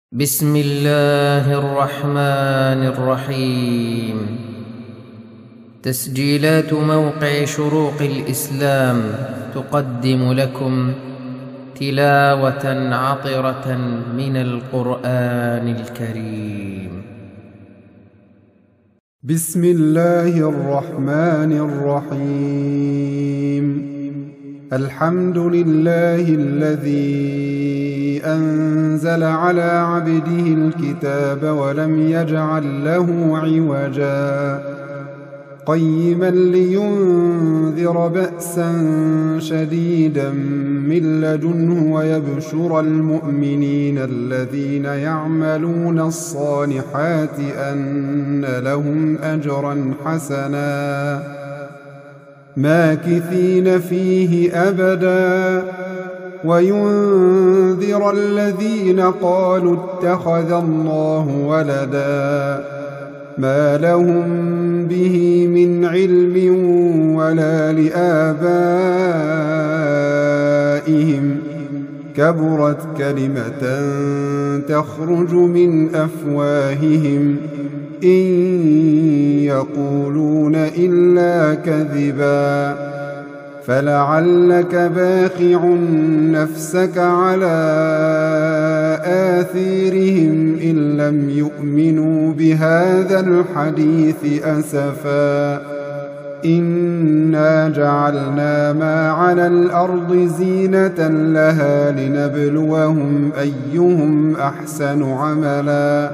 بسم الله الرحمن الرحيم. تسجيلات موقع شروق الإسلام تقدم لكم تلاوة عطرة من القرآن الكريم. بسم الله الرحمن الرحيم. الحمد لله الذي أنزل على عبده الكتاب ولم يجعل له عوجا قيما لينذر بأسا شديدا من لدنه ويبشر المؤمنين الذين يعملون الصالحات أن لهم أجرا حسنا ماكثين فيه أبدا وينذر الذين قالوا اتخذ الله ولدا ما لهم به من علم ولا لآبائهم كبرت كلمة تخرج من أفواههم إن يقولون إلا كذبا فلعلك باخع نفسك على آثيرهم إن لم يؤمنوا بهذا الحديث أسفا إنا جعلنا ما على الأرض زينة لها لنبلوهم أيهم أحسن عملا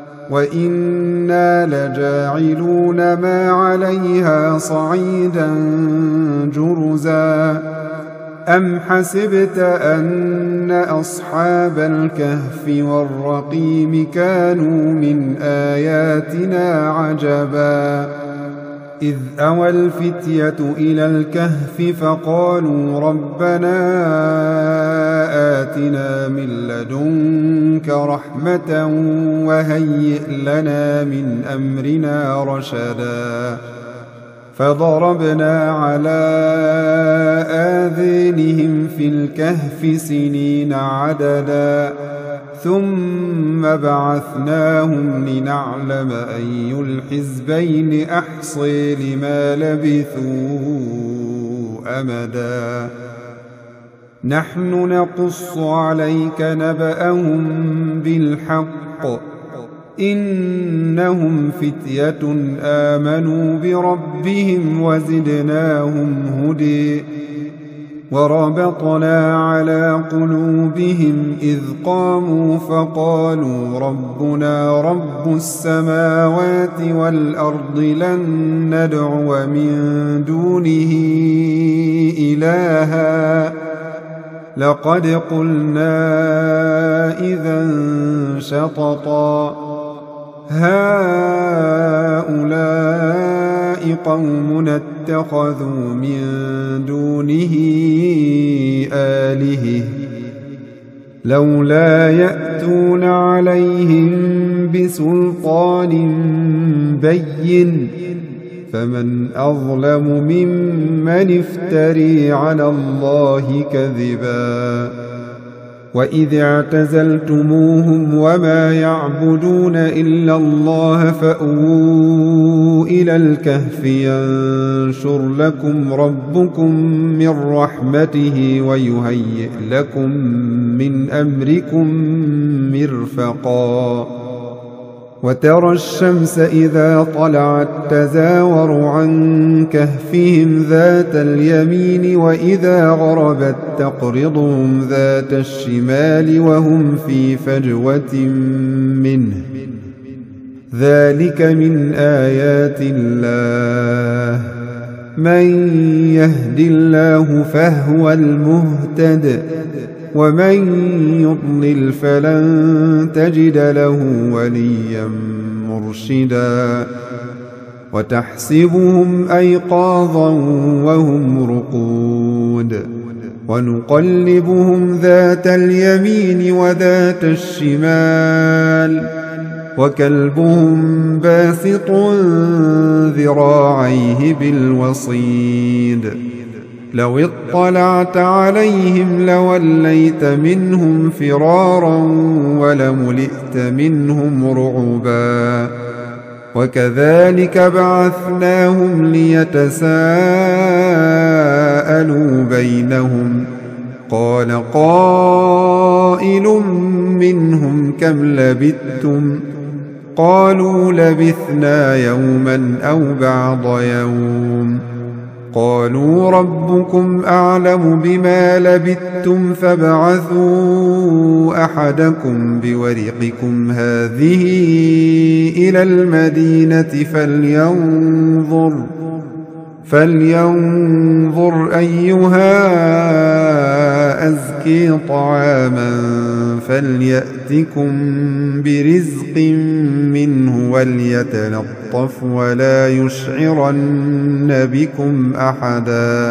وإنا لجاعلون ما عليها صعيدا جرزا أم حسبت أن أصحاب الكهف والرقيم كانوا من آياتنا عجبا إذ أوى الفتية إلى الكهف فقالوا ربنا آتنا من لدنك رحمة وهيئ لنا من أمرنا رشدا فضربنا على آذانهم في الكهف سنين عددا ثم بعثناهم لنعلم أي الحزبين أحصي لما لبثوا أمدا نحن نقص عليك نبأهم بالحق إنهم فتية آمنوا بربهم وزدناهم هدى وربطنا على قلوبهم إذ قاموا فقالوا ربنا رب السماوات والأرض لن ندعو من دونه إلها لقد قلنا إذا شططا هؤلاء قوم اتخذوا من دونه آلهة لولا يأتون عليهم بسلطان بين فمن أظلم ممن افتري على الله كذبا وإذ اعتزلتموهم وما يعبدون إلا الله فأووا إلى الكهف ينشر لكم ربكم من رحمته ويهيئ لكم من أمركم مرفقا وترى الشمس إذا طلعت تزاور عن كهفهم ذات اليمين وإذا غربت تقرضهم ذات الشمال وهم في فجوة منه ذلك من آيات الله من يهد الله فهو المهتد ومن يضلل فلن تجد له وليا مرشدا وتحسبهم أيقاظا وهم رقود ونقلبهم ذات اليمين وذات الشمال وكلبهم باسط ذراعيه بالوصيد لو اطلعت عليهم لوليت منهم فرارا ولملئت منهم رعبا وكذلك بعثناهم ليتساءلوا بينهم قال قائل منهم كم لبثتم قالوا لبثنا يوما أو بعض يوم قالوا ربكم أعلم بما لبثتم فابعثوا أحدكم بورقكم هذه إلى المدينة فلينظر أيها أزكي طعاما فليأتكم برزق منه وليتلطف ولا يشعرن بكم أحدا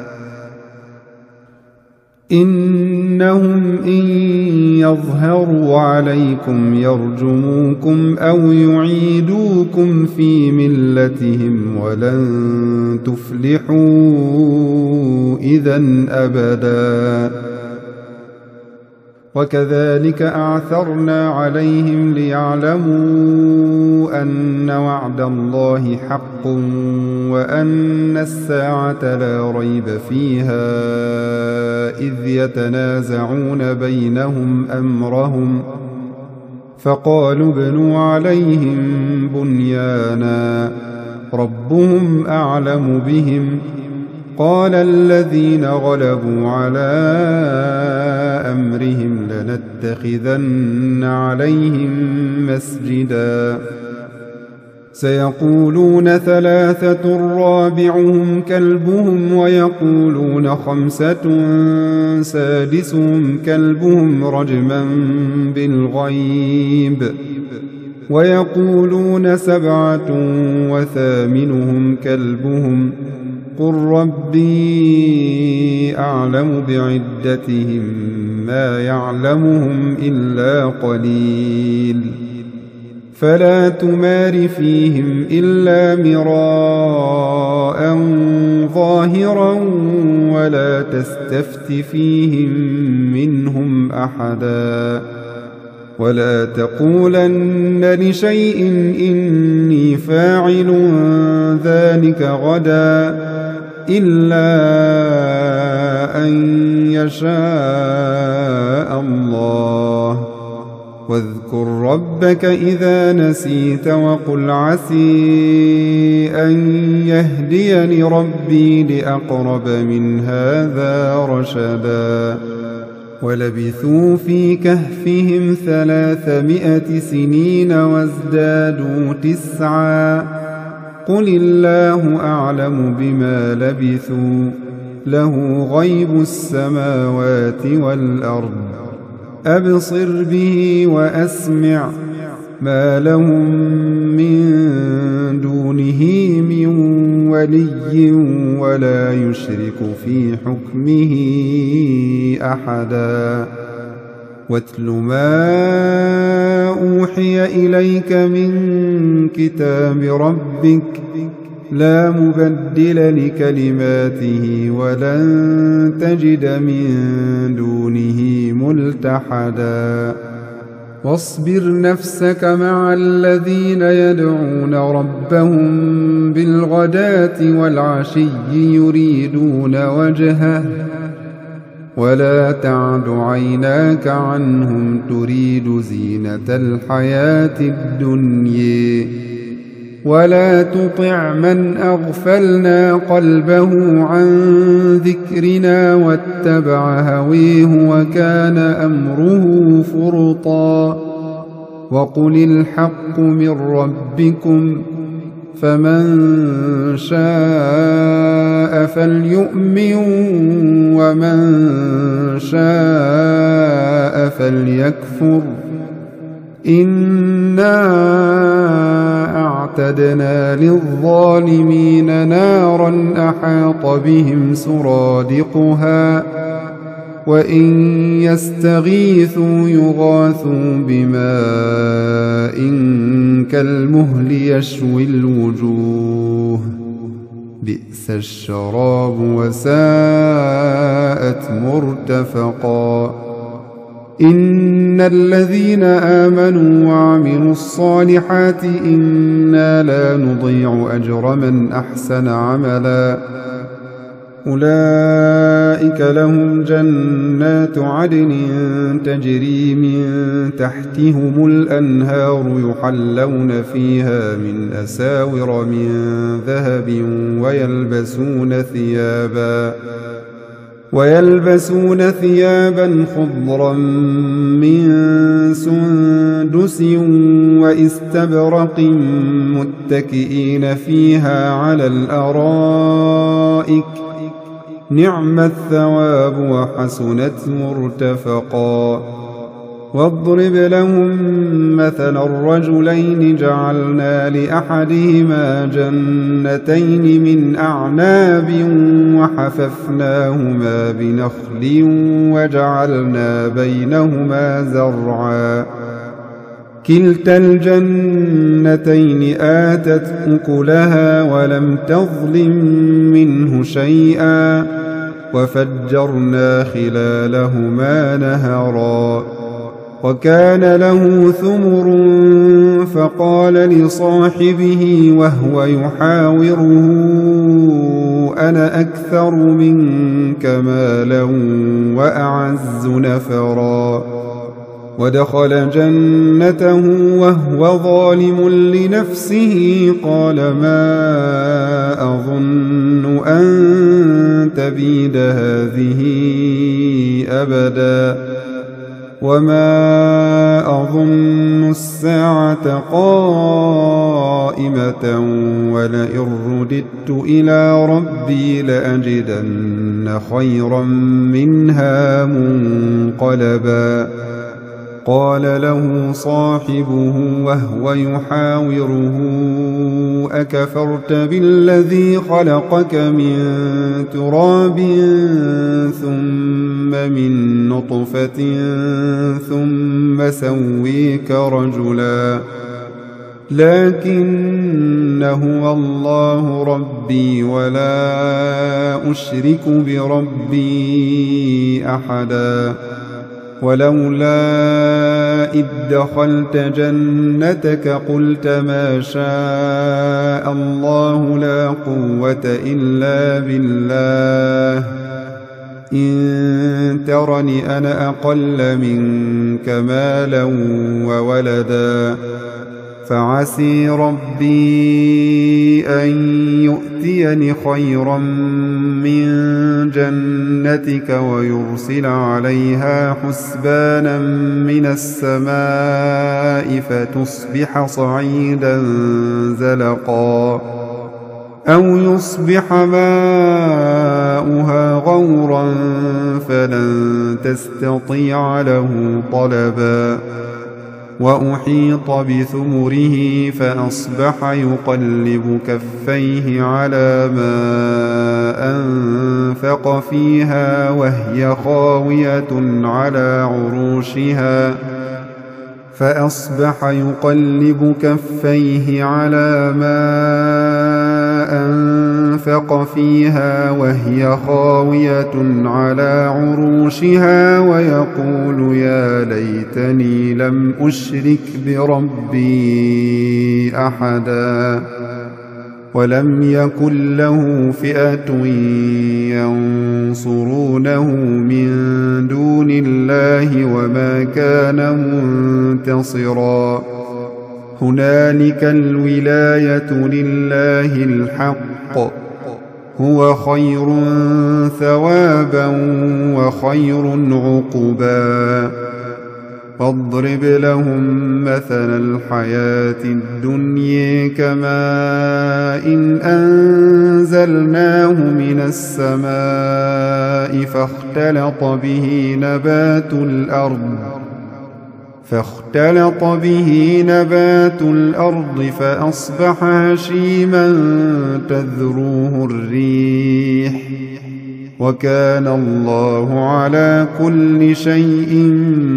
إنهم إن يظهروا عليكم يرجموكم أو يعيدوكم في ملتهم ولن تفلحوا إذن أبدا وكذلك أعثرنا عليهم ليعلموا أن وعد الله حق وأن الساعة لا ريب فيها إذ يتنازعون بينهم أمرهم فقالوا ابنوا عليهم بنيانا ربهم أعلم بهم قال الذين غلبوا على أمرهم لنتخذن عليهم مسجدا سيقولون ثلاثة رابعهم كلبهم ويقولون خمسة سادسهم كلبهم رجما بالغيب ويقولون سبعة وثامنهم كلبهم قل ربي أعلم بعدتهم ما يعلمهم إلا قليل فلا تمار فيهم إلا مراء ظاهرا ولا تستفت فيهم منهم أحدا ولا تقولن لشيء إني فاعل ذلك غدا إلا أن يشاء الله واذكر ربك إذا نسيت وقل عسي أن يهديني ربي لأقرب من هذا رشدا ولبثوا في كهفهم 300 سنين وازدادوا 9 قل الله أعلم بما لبثوا له غيب السماوات والأرض أبصر به وأسمع ما لهم من دونه من ولي ولا يشرك في حكمه أحدا واتل ما أوحي إليك من كتاب ربك لا مبدل لكلماته ولن تجد من دونه ملتحدا واصبر نفسك مع الذين يدعون ربهم بالغداة والعشي يريدون وجهه ولا تعد عيناك عنهم تريد زينة الحياة الدنيا ولا تطع من أغفلنا قلبه عن ذكرنا واتبع هويه وكان أمره فرطا وقل الحق من ربكم فمن شاء فليؤمن ومن شاء فليكفر إنا أعتدنا للظالمين نارا أحاط بهم سرادقها وإن يستغيثوا يغاثوا بماء كالمهل يشوي الوجوه بئس الشراب وساءت مرتفقا إن الذين آمنوا وعملوا الصالحات إنا لا نضيع أجر من أحسن عملا أولئك لهم جنات عدن تجري من تحتهم الأنهار يحلون فيها من أساور من ذهب ويلبسون ثيابا خضرا من سندس واستبرق متكئين فيها على الأرائك نعم الثواب وحسنت مرتفقا واضرب لهم مثلا الرجلين جعلنا لأحدهما جنتين من أعناب وحففناهما بنخل وجعلنا بينهما زرعا كلتا الجنتين آتت أكلها ولم تظلم منه شيئا وفجرنا خلالهما نهرا وكان له ثمر فقال لصاحبه وهو يحاوره أنا أكثر منك مالا وأعز نفرا ودخل جنته وهو ظالم لنفسه قال ما أظن أن تبيد هذه أبدا وما أظن الساعة قائمة ولئن رددت إلى ربي لأجدن خيرا منها منقلبا قال له صاحبه وهو يحاوره أكفرت بالذي خلقك من تراب ثم من نطفة ثم سويك رجلا لكن هو الله ربي ولا أشرك بربي أحدا ولولا إذ دخلت جنتك قلت ما شاء الله لا قوة إلا بالله إن ترني أنا أقل منك مالا وولدا فعسي ربي أن يؤتيني خيرا من جنتك ويرسل عليها حسبانا من السماء فتصبح صعيدا زلقا أو يصبح ماؤها غورا فلن تستطيع له طلبا وأحيط بثمره فأصبح يقلب كفيه على ما أنفق فيها وهي خاوية على عروشها فأصبح يقلب كفيه على ما أنفق فيها وهي خاوية على عروشها ويقول يا ليتني لم أشرك بربي أحدا ولم يكن له فئة ينصرونه من دون الله وما كان منتصرا هنالك الولاية لله الحق هو خير ثوابا وخير عقبا واضرب لهم مثل الحياة الدنيا كماء إن أنزلناه من السماء فاختلط به نبات الأرض فأصبح هشيما تذروه الريح وكان الله على كل شيء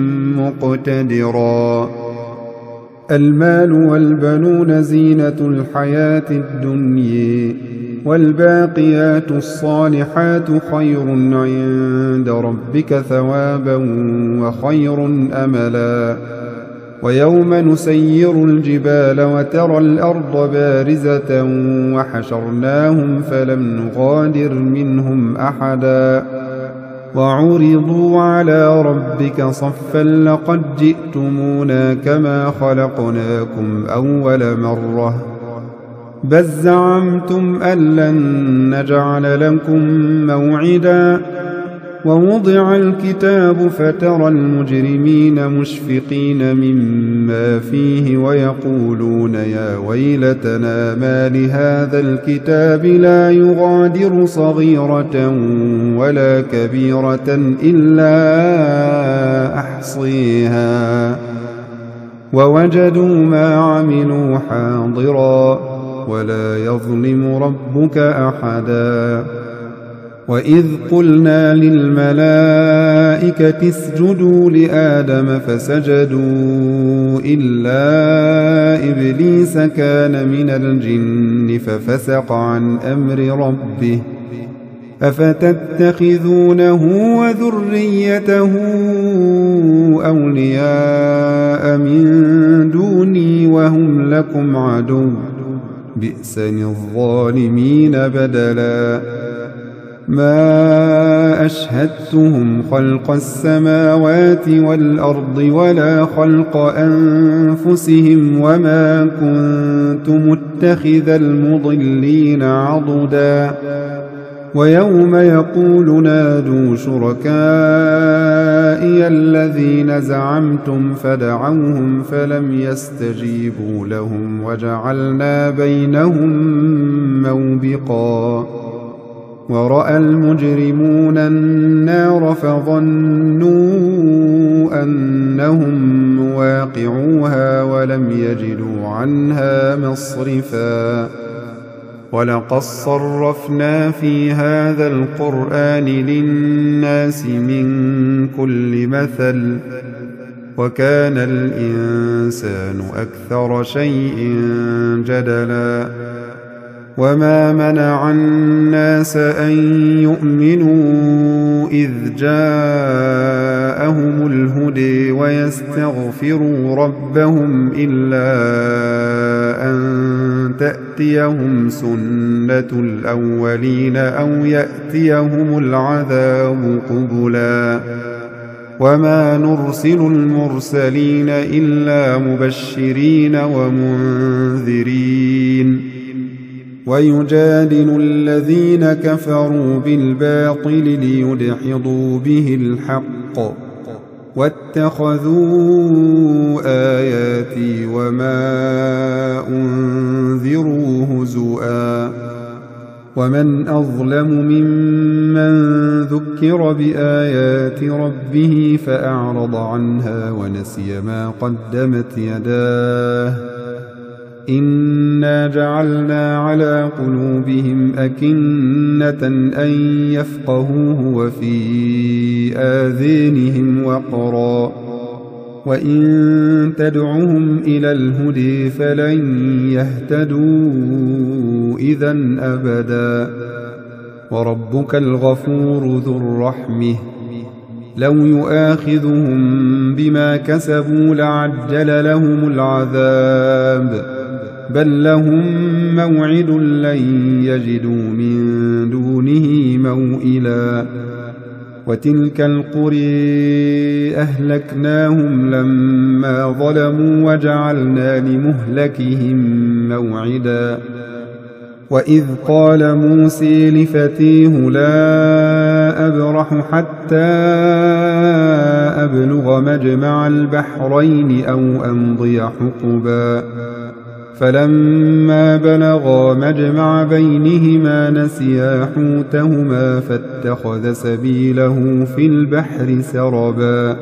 مقتدرا المال والبنون زينة الحياة الدنيا والباقيات الصالحات خير عند ربك ثوابا وخير أملا ويوم نسير الجبال وترى الأرض بارزة وحشرناهم فلم نغادر منهم أحدا وعرضوا على ربك صفا لقد جئتمونا كما خلقناكم أول مرة بل زعمتم أن لن نجعل لكم موعدا ووضع الكتاب فترى المجرمين مشفقين مما فيه ويقولون يا ويلتنا ما لهذا الكتاب لا يغادر صغيرة ولا كبيرة إلا أحصيها ووجدوا ما عملوا حاضرا ولا يظلم ربك أحدا وإذ قلنا للملائكة اسجدوا لآدم فسجدوا إلا إبليس كان من الجن ففسق عن أمر ربه أفتتخذونه وذريته أولياء من دوني وهم لكم عدو بئس للظالمين بدلا ما أشهدتهم خلق السماوات والأرض ولا خلق أنفسهم وما كنت متخذ المضلين عضدا ويوم يقول نادوا شركائي الذين زعمتم فدعوهم فلم يستجيبوا لهم وجعلنا بينهم موبقا ورأى المجرمون النار فظنوا أنهم مواقعوها ولم يجدوا عنها مصرفا ولقد صرفنا في هذا القرآن للناس من كل مثل وكان الإنسان أكثر شيء جدلا وما منع الناس أن يؤمنوا إذ جاءهم الهدى ويستغفروا ربهم إلا أن تأتيهم سنة الأولين أو يأتيهم العذاب قبلا وما نرسل المرسلين إلا مبشرين ومنذرين ويجادل الذين كفروا بالباطل ليدحضوا به الحق واتخذوا آياتي وما أنذروا هزؤا ومن أظلم ممن ذكر بآيات ربه فأعرض عنها ونسي ما قدمت يداه إنا جعلنا على قلوبهم أكنة أن يفقهوه وفي آذانهم وقرا وإن تدعهم إلى الهدى فلن يهتدوا إذا أبدا وربك الغفور ذو الرحمة لو يؤاخذهم بما كسبوا لعجل لهم العذاب بل لهم موعد لن يجدوا من دونه موئلا وتلك القرى أهلكناهم لما ظلموا وجعلنا لمهلكهم موعدا وإذ قال موسى لفتيه لا أبرح حتى أبلغ مجمع البحرين أو أمضي حقبا فلما بلغا مجمع بينهما نسيا حوتهما فاتخذ سبيله في البحر سربا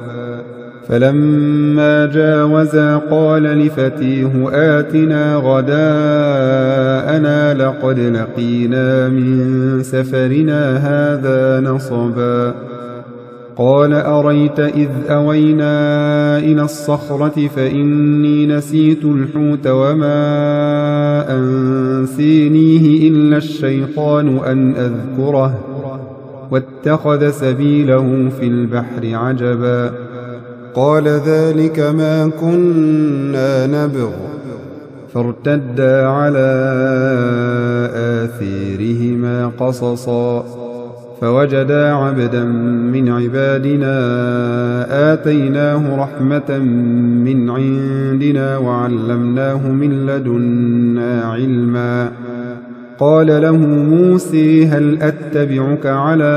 فلما جاوزا قال لفتيه آتنا غداءنا لقد لقينا من سفرنا هذا نصبا قال أريت إذ أوينا إلى الصخرة فإني نسيت الحوت وما أنسينيه إلا الشيطان أن أذكره واتخذ سبيله في البحر عجبا قال ذلك ما كنا نبغ فارتدا على آثيرهما قصصا فوجدا عبدا من عبادنا آتيناه رحمة من عندنا وعلمناه من لدنا علما قال له موسى هل أتبعك على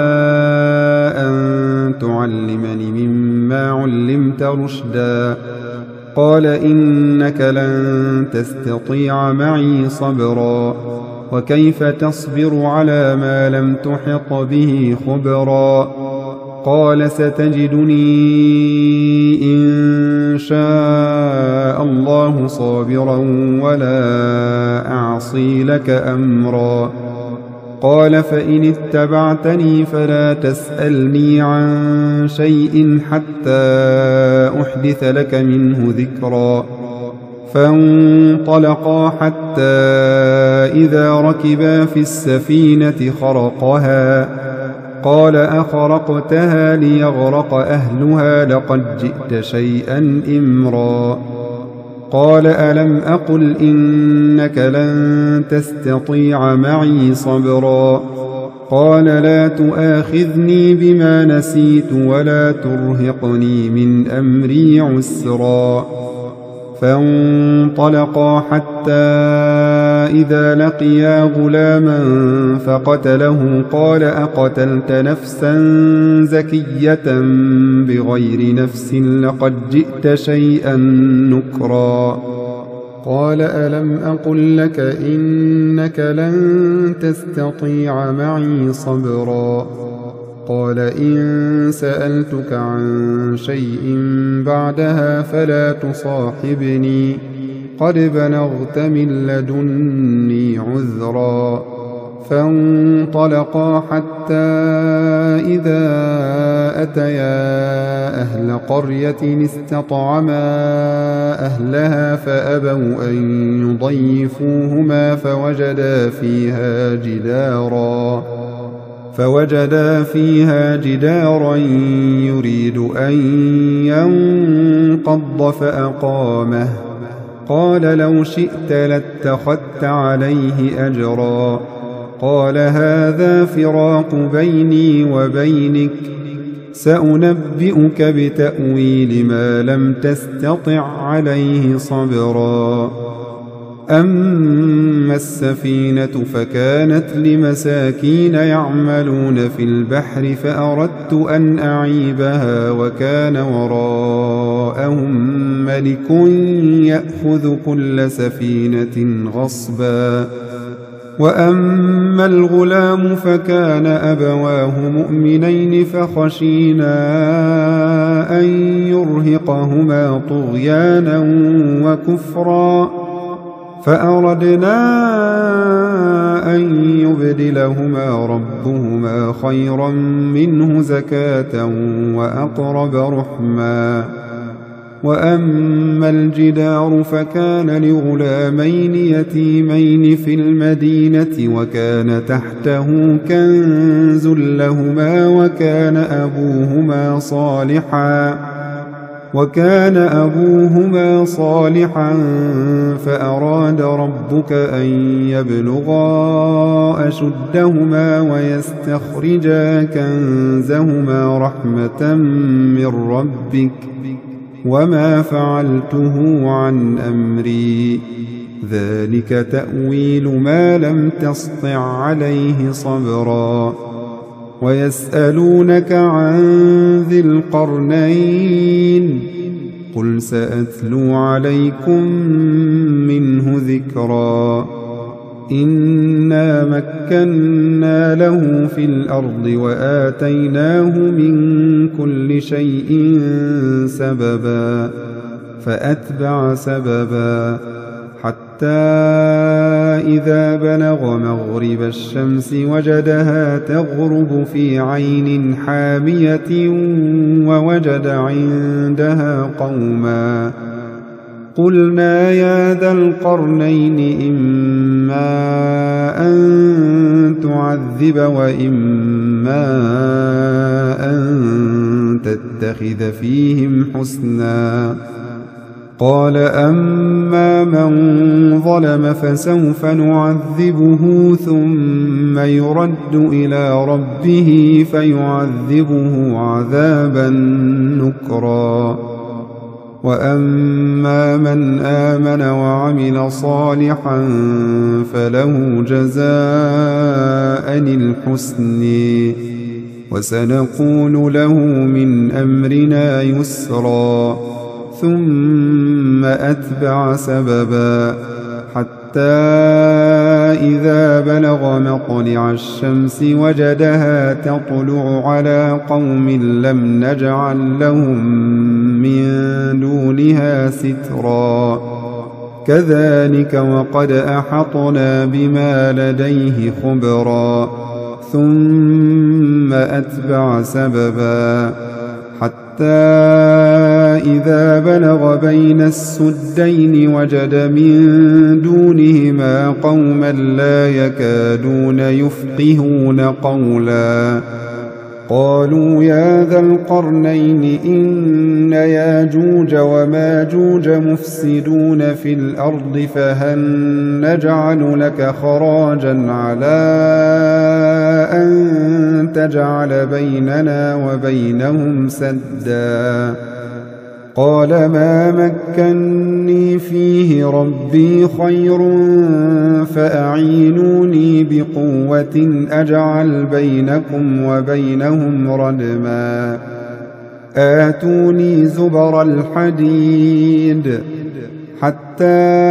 أن تعلمني مما علمت رشدا قال إنك لن تستطيع معي صبرا وكيف تصبر على ما لم تحط به خبرا قال ستجدني إن شاء الله صابرا ولا أعصي لك أمرا قال فإن اتبعتني فلا تسألني عن شيء حتى أحدث لك منه ذكرا فانطلقا حتى إذا ركبا في السفينة خرقها قال أخرقتها ليغرق أهلها لقد جئت شيئا إمرا قال ألم أقل إنك لن تستطيع معي صبرا قال لا تؤاخذني بما نسيت ولا ترهقني من أمري عسرا فانطلقا حتى إذا لقيا غلاما فقتله قال أقتلت نفسا زكية بغير نفس لقد جئت شيئا نكرا قال ألم أقل لك إنك لن تستطيع معي صبرا قال إن سألتك عن شيء بعدها فلا تصاحبني قد بلغت من لدني عذرا فانطلقا حتى إذا أتيا أهل قرية استطعما أهلها فأبوا أن يضيفوهما فوجدا فيها جدارا يريد أن ينقض فأقامه قال لو شئت لاتخذت عليه أجرا قال هذا فراق بيني وبينك سأنبئك بتأويل ما لم تستطع عليه صبرا أما السفينة فكانت لمساكين يعملون في البحر فأردت أن أعيبها وكان وراءهم ملك يأخذ كل سفينة غصبا وأما الغلام فكان أبواه مؤمنين فخشينا أن يرهقهما طغيانا وكفرا فأردنا أن يبدلهما ربهما خيرا منه زكاة وأقرب رحما وأما الجدار فكان لغلامين يتيمين في المدينة وكان تحته كنز لهما وكان أبوهما صالحا فأراد ربك أن يبلغا أشدهما ويستخرجا كنزهما رحمة من ربك وما فعلته عن أمري ذلك تأويل ما لم تسطع عليه صبرا ويسألونك عن ذي القرنين قل سأتلو عليكم منه ذكرا إنا مكنا له في الأرض وآتيناه من كل شيء سببا فأتبع سببا حتى إذا بلغ مغرب الشمس وجدها تغرب في عين حامية ووجد عندها قوما. قلنا يا ذا القرنين إما أن تعذب وإما أن تتخذ فيهم حسنا. قال أما من ظلم فسوف نعذبه ثم يرد إلى ربه فيعذبه عذابا نكرا. وأما من آمن وعمل صالحا فله جزاء الحسن وسنقول له من أمرنا يسرا. ثم أتبع سببا حتى إذا بلغ مطلع الشمس وجدها تطلع على قوم لم نجعل لهم من دونها سترا. كذلك وقد أحطنا بما لديه خبرا. ثم أتبع سببا حتى إذا بلغ بين السدين وجد من دونهما قوما لا يكادون يفقهون قولا. قالوا يا ذا القرنين إن ياجوج وماجوج مفسدون في الأرض فهل نجعل لك خراجا على أن تجعل بيننا وبينهم سدا. قال ما مكني فيه ربي خير فأعينوني بقوة أجعل بينكم وبينهم ردما. آتوني زبر الحديد حتى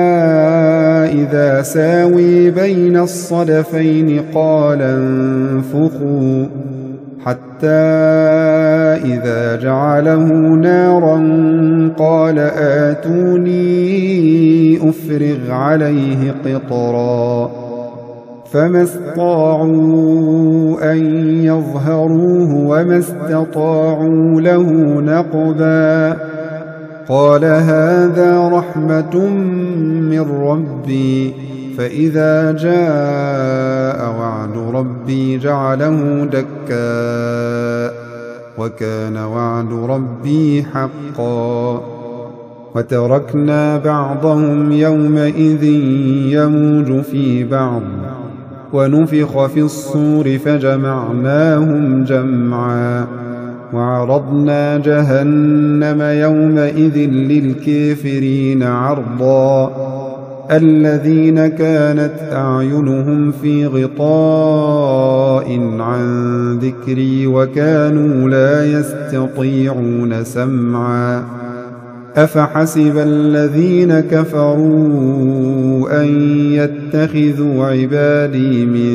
إذا ساوي بين الصدفين قال انفخوا حتى إذا جعله نارا قال آتوني أفرغ عليه قطرا. فما استطاعوا أن يظهروه وما استطاعوا له نقبا. قال هذا رحمة من ربي فإذا جاء وعد ربي جعله دكا وكان وعد ربي حقا. وتركنا بعضهم يومئذ يموج في بعض ونفخ في الصور فجمعناهم جمعا. وعرضنا جهنم يومئذ للكافرين عرضا. الذين كانت أعينهم في غطاء عن ذكري وكانوا لا يستطيعون سمعا. أفحسب الذين كفروا أن يتخذوا عبادي من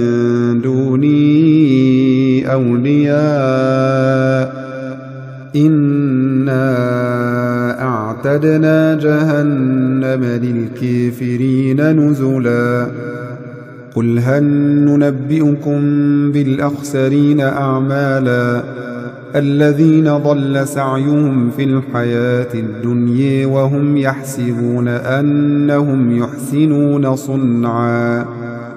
دوني أولياء إنا أعتدنا جهنم للكافرين نزلا. قل هل ننبئكم بالأخسرين أعمالا الذين ضل سعيهم في الحياة الدنيا وهم يحسبون أنهم يحسنون صنعا.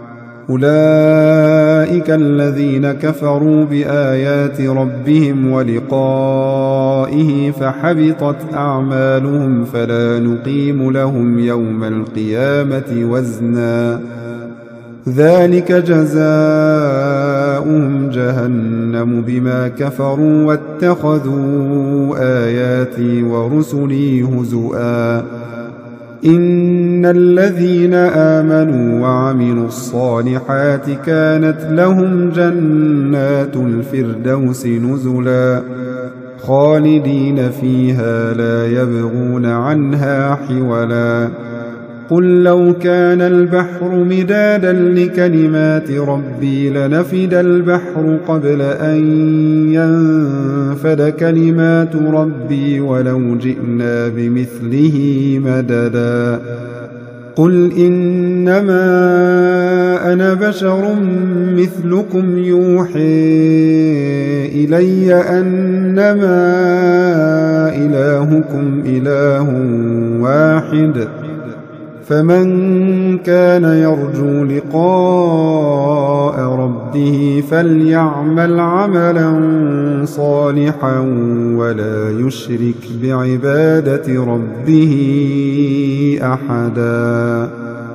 أولئك الذين كفروا بآيات ربهم ولقائه فحبطت أعمالهم فلا نقيم لهم يوم القيامة وزنا. ذلك جزاؤهم جهنم بما كفروا واتخذوا آياتي ورسلي هزؤا. إن الذين آمنوا وعملوا الصالحات كانت لهم جنات الفردوس نزلا خالدين فيها لا يبغون عنها حولا. قل لو كان البحر مدادا لكلمات ربي لنفد البحر قبل أن ينفد كلمات ربي ولو جئنا بمثله مددا. قل إنما أنا بشر مثلكم يوحي إلي أنما إلهكم إله واحد فمن كان يرجو لقاء ربه فليعمل عملا صالحا ولا يشرك بعبادة ربه أحدا.